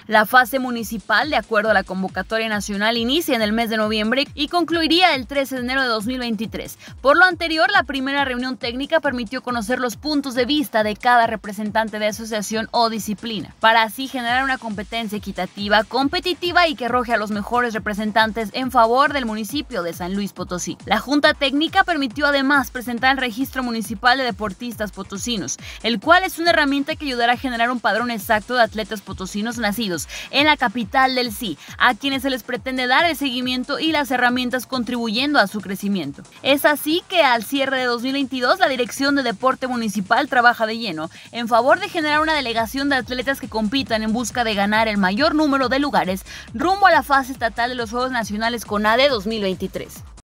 La fase municipal, de acuerdo a la convocatoria nacional, inicia en el mes de noviembre y concluiría el 13 de enero de 2023. Por lo anterior, la primera reunión técnica permitió conocer los puntos de vista de cada representante de asociación o disciplina, para así generar una competencia equitativa, competitiva y que arroje a los mejores representantes en favor del municipio de San Luis Potosí. La Junta Técnica permitió además presentar el Registro Municipal de Deportistas Potosinos, el cual es una herramienta que ayudará a generar un padrón exacto de atletas potosinos nacidos en la capital del sí, a quienes se les pretende dar el seguimiento y las herramientas contribuyendo a su crecimiento. Es así que al cierre de 2022 la Dirección de Deporte Municipal trabaja de lleno en favor de generar una delegación de atletas que compitan en busca de ganar el mayor número de lugares rumbo a la fase estatal de los Juegos Nacionales CONADE 2023.